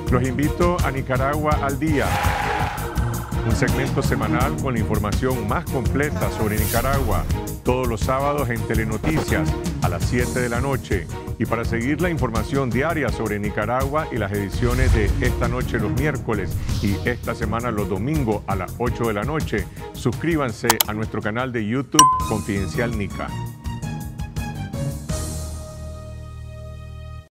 Los invito a Nicaragua al Día, un segmento semanal con la información más completa sobre Nicaragua, todos los sábados en Telenoticias a las 7 de la noche. Y para seguir la información diaria sobre Nicaragua y las ediciones de esta noche los miércoles y esta semana los domingos a las 8 de la noche, suscríbanse a nuestro canal de YouTube Confidencial Nica.